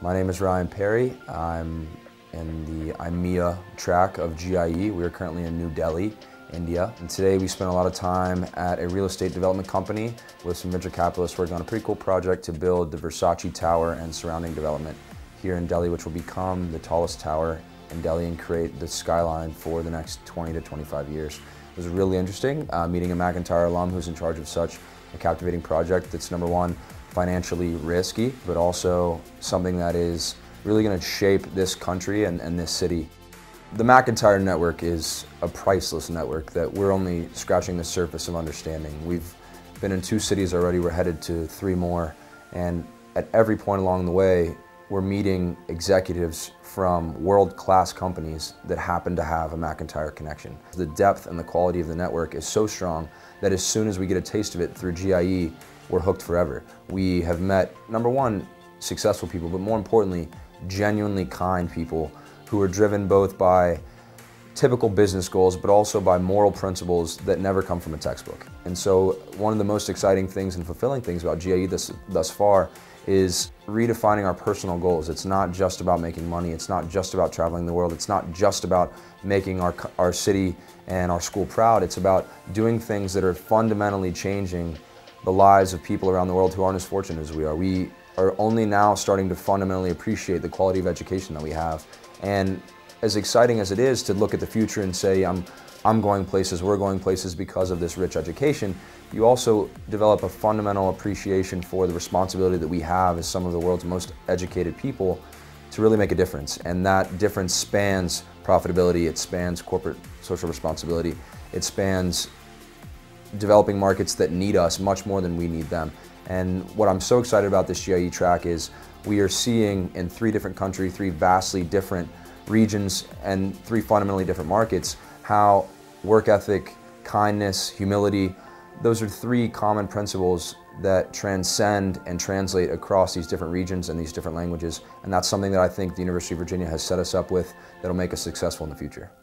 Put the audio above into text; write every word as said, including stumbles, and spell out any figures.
My name is Ryan Perry. I'm in the I M E A track of G I E. We are currently in New Delhi, India. And today we spent a lot of time at a real estate development company with some venture capitalists working on a pretty cool project to build the Versace Tower and surrounding development here in Delhi, which will become the tallest tower in Delhi and create the skyline for the next twenty to twenty-five years. It was really interesting uh, meeting a McIntyre alum who's in charge of such a captivating project that's, number one, financially risky, but also something that is really going to shape this country and, and this city. The McIntyre network is a priceless network that we're only scratching the surface of understanding. We've been in two cities already, we're headed to three more, and at every point along the way, we're meeting executives from world-class companies that happen to have a McIntyre connection. The depth and the quality of the network is so strong that as soon as we get a taste of it through G I E, we're hooked forever. We have met, number one, successful people, but more importantly, genuinely kind people who are driven both by typical business goals, but also by moral principles that never come from a textbook. And so one of the most exciting things and fulfilling things about G I E this, thus far is redefining our personal goals. It's not just about making money, it's not just about traveling the world, it's not just about making our, our city and our school proud, it's about doing things that are fundamentally changing the lives of people around the world who aren't as fortunate as we are. We are only now starting to fundamentally appreciate the quality of education that we have. And as exciting as it is to look at the future and say, I'm, I'm going places, we're going places because of this rich education, you also develop a fundamental appreciation for the responsibility that we have as some of the world's most educated people to really make a difference. And that difference spans profitability, it spans corporate social responsibility, it spans developing markets that need us much more than we need them. And what I'm so excited about this G I E track is we are seeing in three different countries, three vastly different regions and three fundamentally different markets, how work ethic, kindness, humility, those are three common principles that transcend and translate across these different regions and these different languages. And that's something that I think the University of Virginia has set us up with that'll make us successful in the future.